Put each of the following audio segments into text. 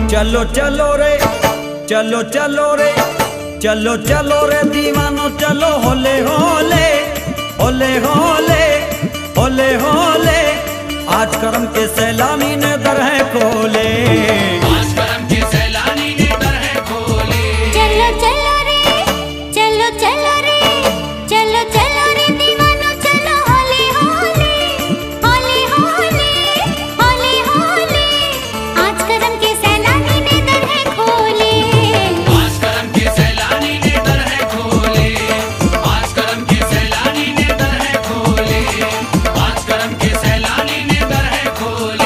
चलो चलो रे, चलो चलो रे, चलो चलो रे दीवानो चलो होले होले, होले होले, होले होले। आज करम के सैलानी ने दर है खोले, आज करम के सैलानी ने दर है खोले। चलो चलो रे, चलो चलो रे, चलो चलो रे दीवानो चलो होले होले, होले होले, होले होले। आज करम के सैलानी ने दर है खोले, आज करम के सैलानी ने दर है खोले। आज करम के सैलानी ने दर है खोले। आज करम के सैलानी ने दर है खोले।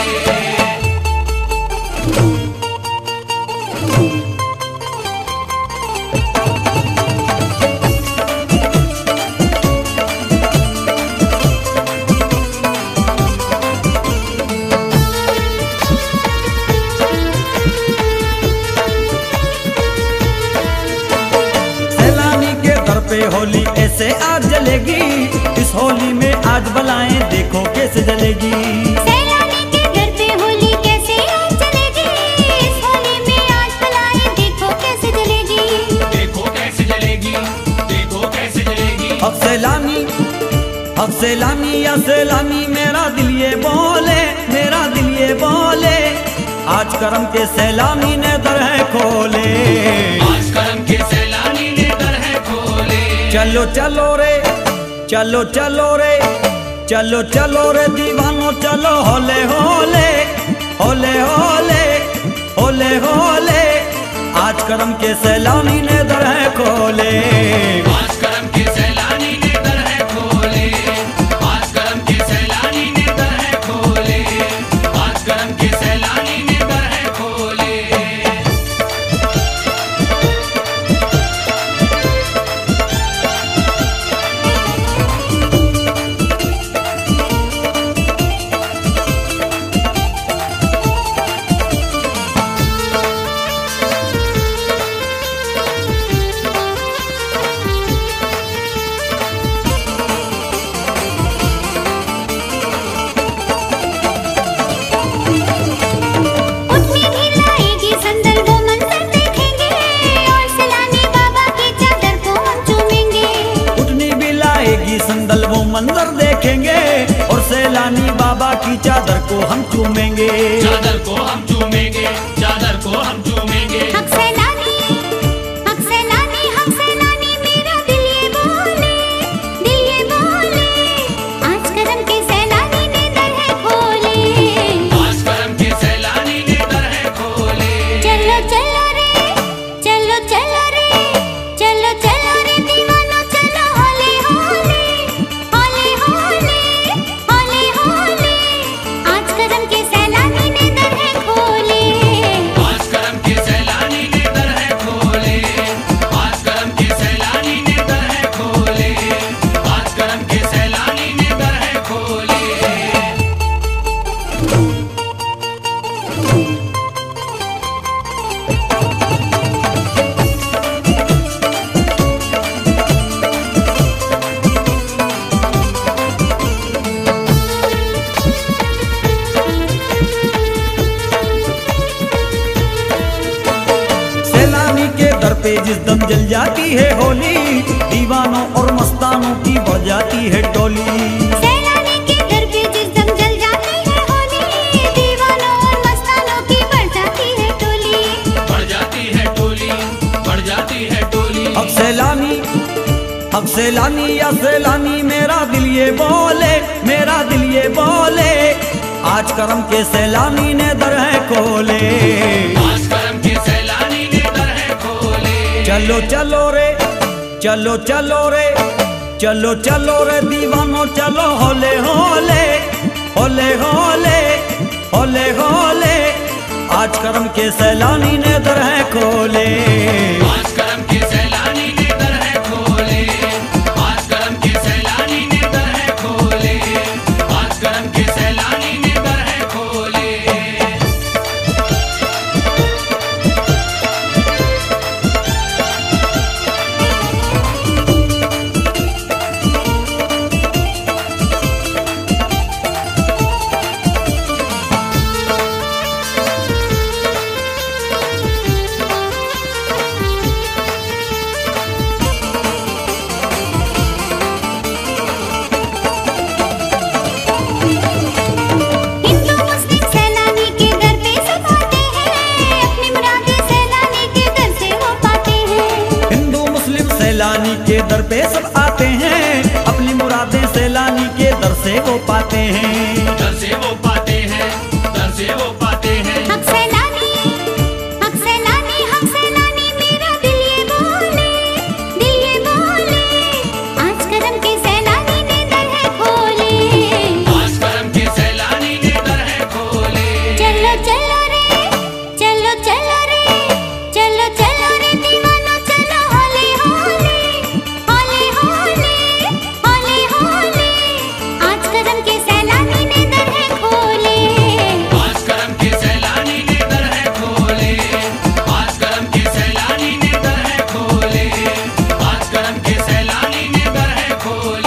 सैलानी के दर पे होली ऐसे आज जलेगी, इस होली में आज बलाएं देखो कैसे जलेगी। सैलानी के घर पे होली कैसे आज चलेगी, इस होली में आज बलाएं देखो कैसे जलेगी। देखो कैसे जलेगी, देखो कैसे जलेगी। अब सैलानी, अब सैलानी या सैलानी मेरा दिल ये बोले, मेरा दिल ये बोले। आज करम के सैलानी ने दर है खोले, आज करम के सैलानी ने दर है खोले। चलो चलो रे, चलो चलो रे, चलो चलो रे दीवानो चलो होले होले, होले होले, होले होले। आज करम के सैलानी ने दर है खोले, आज करम के सैलानी ने दर है खोले। आज करम के सैलानी ने दर है खोले। आज करम के सैलानी ने दर है खोले। उठनी भी लाएगी संदल वो मंजर देखेंगे, और सैलानी बाबा की चादर को हम चूमेंगे। उठनी भी लाएगी संदल वो मंजर देखेंगे, और सैलानी बाबा की चादर को हम चूमेंगे। चादर को हम चूमेंगे, चादर को हम चूमेंगे। हक सैलानी, हक सैलानी, हक सैलानी मेरा दिल ये बोले, दिल ये बोले। आज करम के सैलानी ने दर है खोले, आज करम के सैलानी ने दर है खोले। चलो चलो रे, चलो चलो रे, चलो चलो रे दीवानो चलो होले होले, होले होले, होले होले। आज करम के सैलानी ने दर है खोले, आज करम के सैलानी ने दर है खोले। आज करम के सैलानी ने दर है खोले। आज करम के सैलानी ने दर है खोले। सैलानी के दर पे जिस दम जल जाती है होली, दीवानों और मस्तानों की बढ़ जाती है टोली। सैलानी के घर पे जिस दम जल जाती है होली, दीवानों और मस्तानों की बढ़ जाती है टोली। बढ़ जाती है टोली, बढ़ जाती है टोली। अब सैलानी, अब सैलानी या सैलानी मेरा दिल ये बोले, मेरा दिल ये बोले। आज करम के सैलानी ने दर है खोले, आज करम के सैलानी ने दर है खोले। चलो चलो रे, चलो चलो रे, चलो चलो रे दीवानो चलो होले होले, होले होले, होले होले। आज करम के सैलानी ने दर है खोले, आज करम के सैलानी ने दर है खोले। आज करम के सैलानी ने दर है खोले। आज करम के सैलानी ने दर है खोले। दर पे सब आते हैं, अपनी मुरादें सैलानी के दर से वो पाते हैं। दर से वो पाते हैं, दर से वो पाते हैं। हक सैलानी, हक सैलानी, हक सैलानी, मेरा दिल ये बोले, दिल ये बोले, आज करम के सैलानी ने दर है खोले। आज करम के सैलानी ने दर है खोले। चलो चलो रे, चलो चलो रे, चलो चलो रे दीवानो चलो होले होले, होले होले, होले होले, आज करम के सैलानी ने दर है खोले। आज करम के सैलानी ने दर है खोले। आज करम के सैलानी ने दर है खोले। आज करम के सैलानी ने दर है खोले।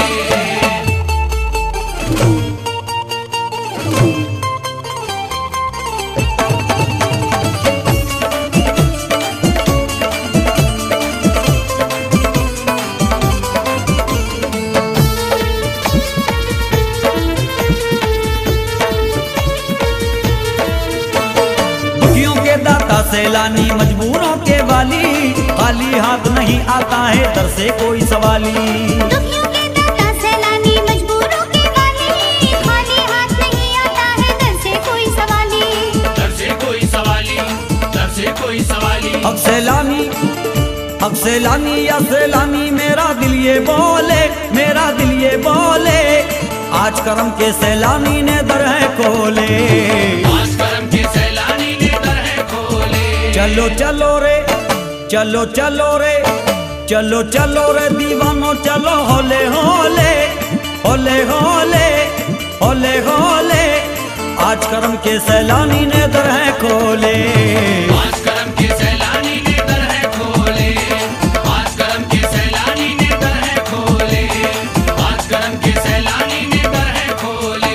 दुखियों के दाता सैलानी, मजबूरों के वाली, खाली हाथ नहीं आता है दर से कोई सवाली। दुखियों के दाता सैलानी, मजबूरों के वाली, खाली हाथ नहीं आता है दर से कोई सवाली। दर से कोई सवाली, दर से कोई सवाली। हक सैलानी, हक सैलानी या सैलानी, मेरा दिल ये बोले, मेरा दिल ये बोले, आज करम के सैलानी ने दर है खोले। आज करम के सैलानी ने दर है खोले। चलो चलो रे, चलो चलो रे, चलो चलो रे दीवानो चलो होले होले, होले होले, होले होले, आज करम के सैलानी ने दर है खोले। आज करम के सैलानी ने दर है खोले। आज करम के सैलानी ने दर है खोले। आज करम के सैलानी ने दर है खोले।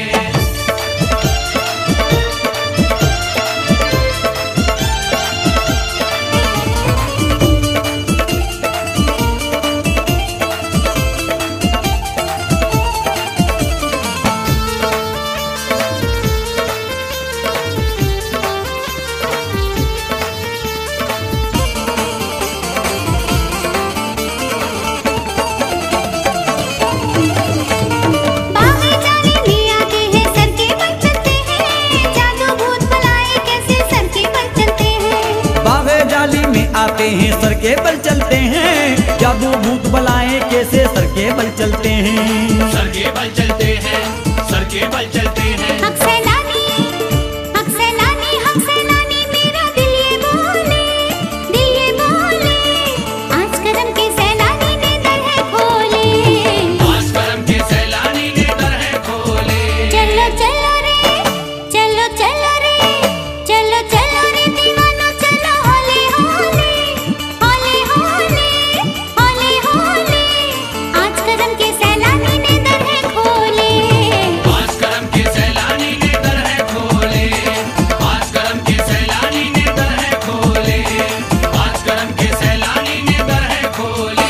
बागे जाने में आते हैं सर के बल चलते हैं, जादू भूत बलाए कैसे सर के बल चलते हैं। बागे जाली में आते हैं सर के बल चलते हैं, जादू भूत बलाएं कैसे सर के बल चलते हैं। सर के बल चलते हैं, सर के बल चलते हैं। हक सैलानी, हक सैलानी, हक सैलानी, मेरा दिल ये बोले, दिल ये बोले, आज करम के सैलानी ने दर है खोले। आज करम के सैलानी ने दर है खोले। चलो चलो रे, चलो चलो रे, चलो चलो रे दीवानो चलो होले होले, होले होले, होले होले, आज करम के सैलानी ने दर है खोले। आज करम के सैलानी ने दर है खोले। आज करम के सैलानी ने दर है खोले। आज करम के सैलानी ने दर है खोले।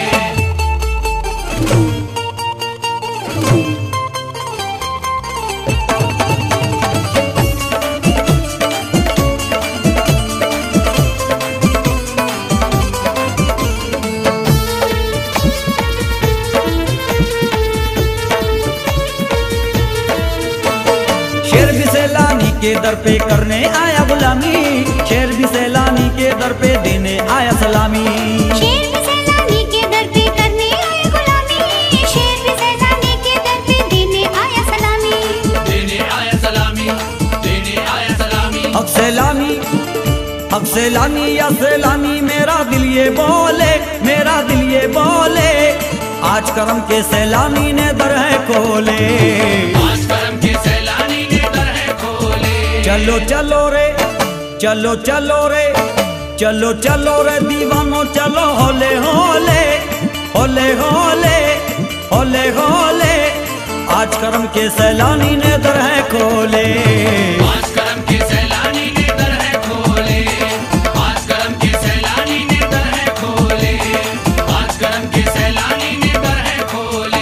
शेर भी सैलानी के दर पे करने आया गुलामी, शेर भी सैलानी के दर पे देने आया सलामी। शेर भी सैलानी के दर पे करने आया गुलामी, शेर भी सैलानी के दर पे देने आया सलामी। देने आया सलामी, देने आया सलामी। हक सैलानी, हक सैलानी या सैलानी, मेरा दिल ये बोले, मेरा दिल ये बोले, आज करम के सैलानी ने दर है खोले। आज करम के सैलानी ने दर है खोले। चलो चलो रे, चलो चलो रे, चलो चलो रे दीवानो चलो होले होले, होले होले, होले होले, आज करम के सैलानी ने दर है खोले। आज करम के सैलानी ने दर है खोले। आज करम के सैलानी ने दर है खोले। आज करम के सैलानी ने दर है खोले।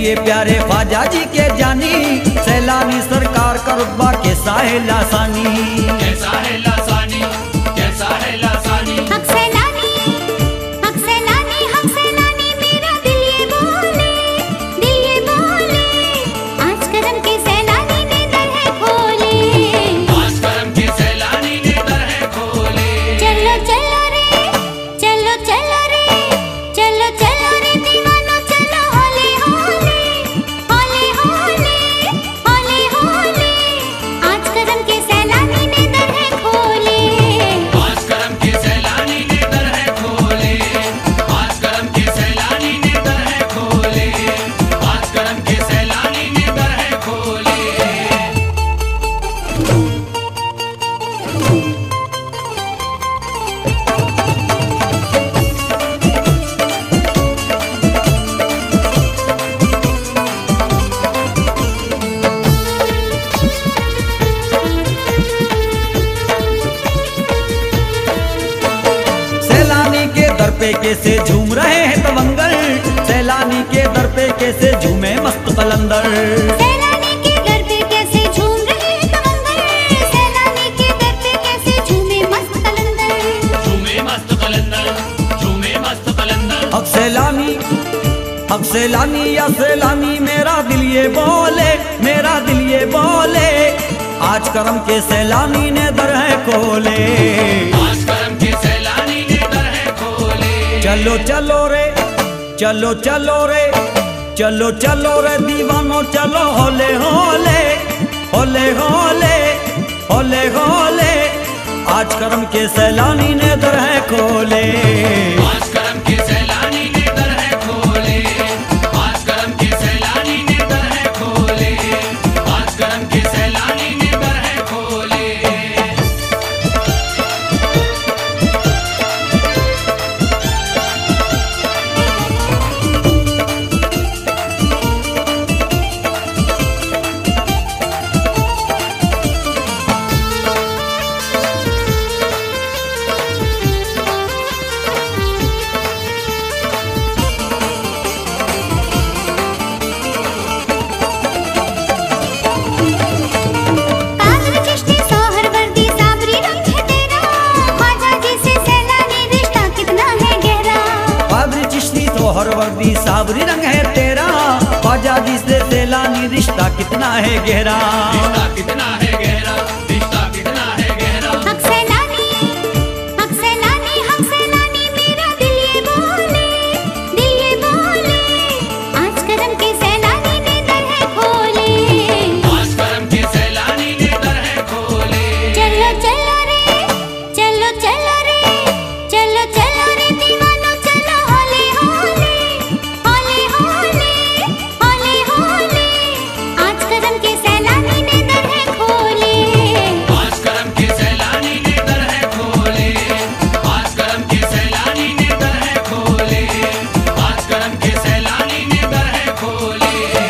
लिए प्यारे ख्वाजा जी के जानी, सैलानी सरकार का रुतबा कैसा है लासानी, कैसा है लासानी, कैसा है लासानी। हक सैलानी, हक सैलानी, हक सैलानी, मेरा दिल ये बोले, दिल ये बोले, आज करम के सैलानी ने दर है खोले, आज करम के सैलानी ने दर है खोले। चलो चलो रे, चलो चलो रे, चलो चलो रे दीवानो चलो होले होले, होले होले, होले होले, आज करम के सैलानी ने दर है खोले, आज करम के सैलानी ने दर है खोले, आज करम के सैलानी ने दर है खोले, आज करम के सैलानी ने दर है खोले। सैलानी के दर पे कैसे झूम रहे हैं तवंगर, सैलानी के दर पे कैसे झूमे मस्त कलंदर, सैलानी के दर पे कैसे झूम रहे हैं तवंगर, सैलानी के दर पे कैसे झूमे मस्त कलंदर, झूमे मस्त कलंदर, झूमे मस्त कलंदर। हक सैलानी, हक सैलानी या सैलानी, मेरा दिल ये बोले, मेरा दिल ये बोले, आज करम के सैलानी ने दर है खोले, आज करम के सैलानी ने दर है खोले। चलो चलो रे, चलो चलो रे, चलो चलो रे दीवानो चलो होले होले, होले होले, होले होले, आज करम के सैलानी ने दर है खोले, आज करम के सैलानी ने दर है खोले, आज करम के सैलानी ने दर है खोले, आज करम के सैलानी ने दर है खोले। कादर चिश्ती सोहर वर्दी साबरी रंग है तेरा, ख्वाजा जी से सैलानी रिश्ता कितना है गहरा, कादर चिश्ती तो हर वर्दी साबरी रंग है तेरा, ख्वाजा जी से सैलानी रिश्ता कितना है गहरा, रिश्ता कितना है गहरा, रिश्ता कितना है गहरा। हक सैलानी, हक सैलानी, हक सैलानी, मेरा दिल ये बोले, दिल ये बोले, आज करम के सैलानी ने दर है खोले, आज करम के सैलानी ने दर है खोले। चलो चलो रे, चलो चलो रे, चलो चलो रे दीवानो चलो होले होले, होले होले, होले होले, आज करम के सैलानी ने दर है खोले, आज करम के सैलानी ने दर है खोले, आज करम के सैलानी ने दर है खोले, आज करम के सैलानी ने दर है खोले।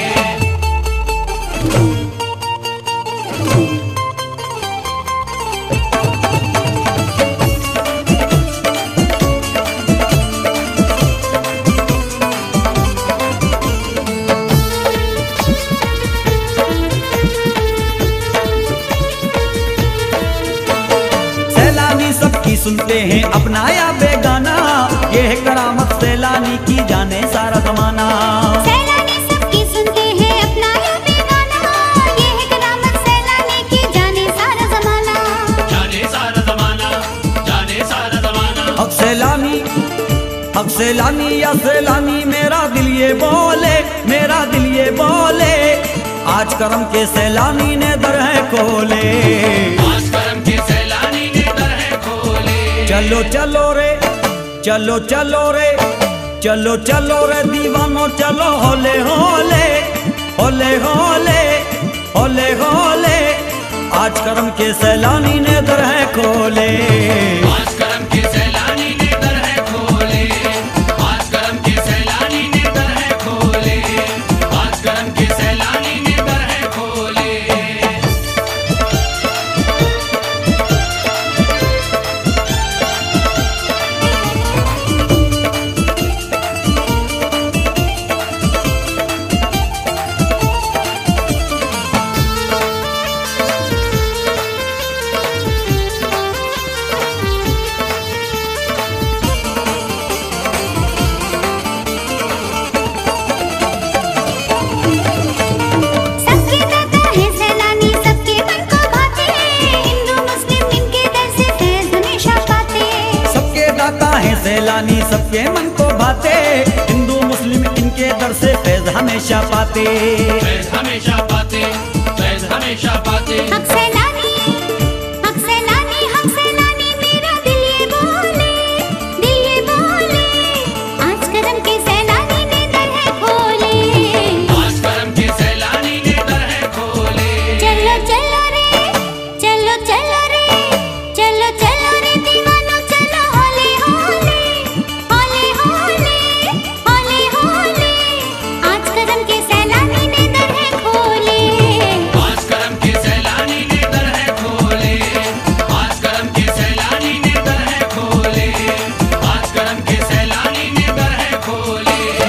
सैलानी सबकी सुनते हैं अपना या बेगाना, ये है करामत सैलानी की जाने सारा जमाना, सैलानी सबकी सुनते हैं अपना या बेगाना, ये है करामत सैलानी की जाने सारा जमाना, जाने सारा जमाना, जाने सारा जमाना। हक सैलानी, हक सैलानी या सैलानी, मेरा दिल ये बोले, मेरा दिल ये बोले, आज करम के सैलानी ने दर है खोले, आज करम के सैलानी ने दर है खोले। चलो चलो रे, चलो चलो रे, चलो चलो रे दीवानो चलो होले होले, होले होले, होले होले, आज करम के सैलानी ने दर है खोले, आज करम के सैलानी ने दर है खोले, आज करम के सैलानी ने दर है खोले, आज करम के सैलानी ने दर है खोले। हमेशा पाते। फैज हमेशा पाते, फैज हमेशा पाते। हक सैलानी, हक सैलानी, हक सैलानी, मेरा दिल ये बोले, दिल ये बोले, आज करम के सैलानी ने दर है खोले। आज करम के सैलानी ने दर है खोले। चलो चलो रे, चलो चलो रे, चलो चलो रे दीवानो चलो होले होले, होले होले, होले होले, आज करम के सैलानी ने दर है खोले। आज करम के सैलानी ने दर है खोले। आज करम के सैलानी ने दर है खोले। आज करम के सैलानी ने दर है खोले।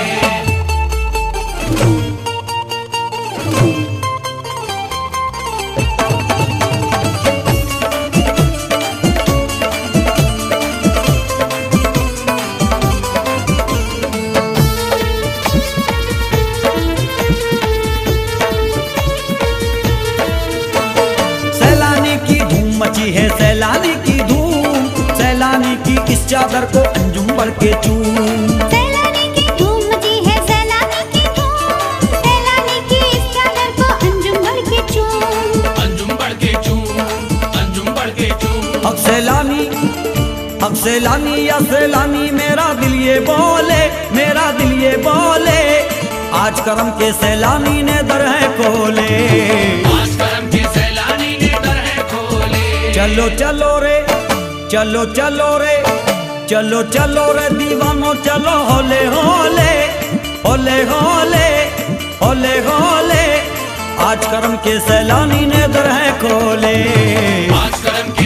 सैलानी की धूम मची है, सैलानी की धूम, सैलानी की इस चादर को अंजुम बढ़ के चूम। सैलानी की धूम मची है, सैलानी की धूम, सैलानी की इस चादर को अंजुम भर के चूम। अंजुम बढ़ के चूम, अंजुम बढ़ के चूम। अब सैलानी, अब सैलानी या सैलानी, मेरा दिल ये बोले, मेरा दिल ये बोले, आज करम के सैलानी ने दर है खोले। आज करम के सैलानी ने दर है खोले। चलो चलो रे, चलो चलो रे, चलो चलो रे दीवानो चलो होले होले, होले होले, होले होले, आज करम के सैलानी ने दर है खोले। आज करम के